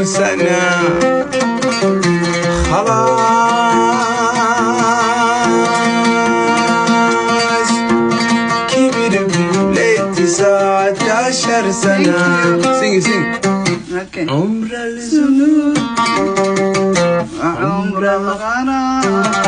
سنة خلاص كبر بليت 19 سنة سيني عمر الذنوب عمر الغرام